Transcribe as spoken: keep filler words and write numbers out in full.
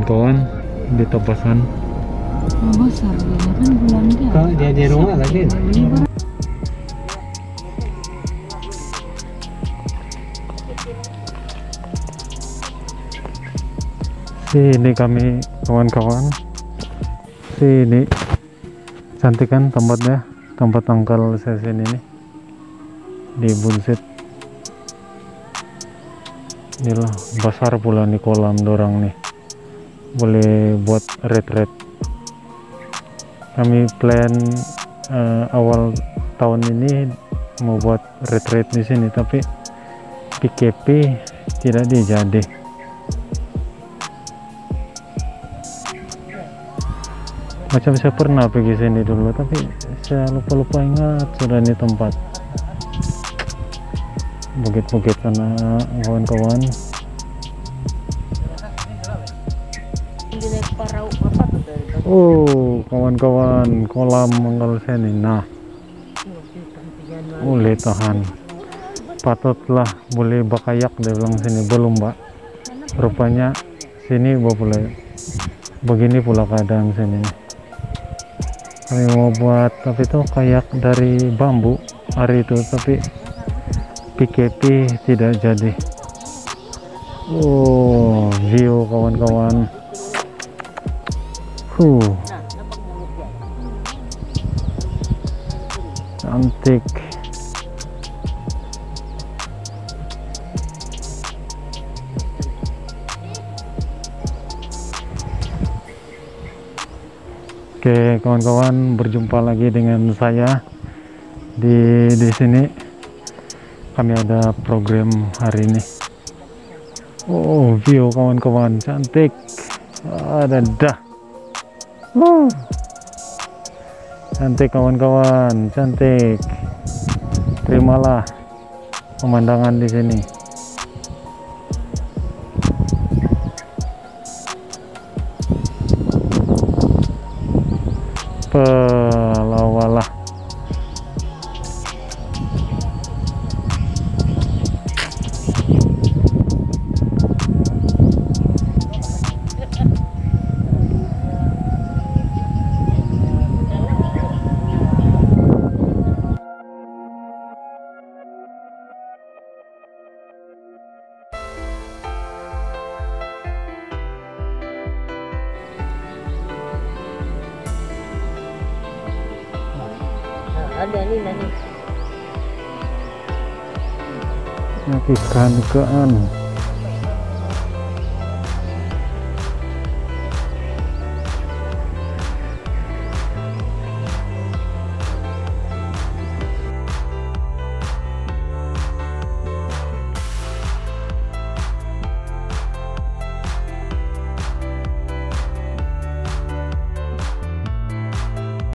kawan-kawan di tepasan. Oh, besar dia kan bulan dia. Kalau dia di rumah lagi. Sini kami kawan-kawan. Sini cantik kan tempatnya, tempat tangkal sesin ini di Bunsit. Inilah besar pula nih kolam dorang nih, boleh buat retret. Kami plan uh, awal tahun ini mau buat retret di sini, tapi P K P tidak dijadi. Macam saya pernah pergi sini dulu, tapi saya lupa-lupa ingat sudah ini tempat. Bukit-bukit sana kawan-kawan. Oh kawan-kawan, kolam Manggal Seni. Nah, boleh tahan, patutlah boleh bakayak dia bilang sini. Belum mbak, rupanya sini boleh begini pula keadaan sini. Kami mau buat tapi itu kayak dari bambu hari itu, tapi P K P tidak jadi. Oh, view kawan-kawan. Huh. Cantik. Oke, kawan-kawan, berjumpa lagi dengan saya di di sini. Kami ada program hari ini. Oh, view kawan-kawan cantik. Ada dah. Woo. Cantik kawan-kawan, cantik. Terimalah pemandangan di sini. Pelawalah. Ada nih nani. Ikan-ikan.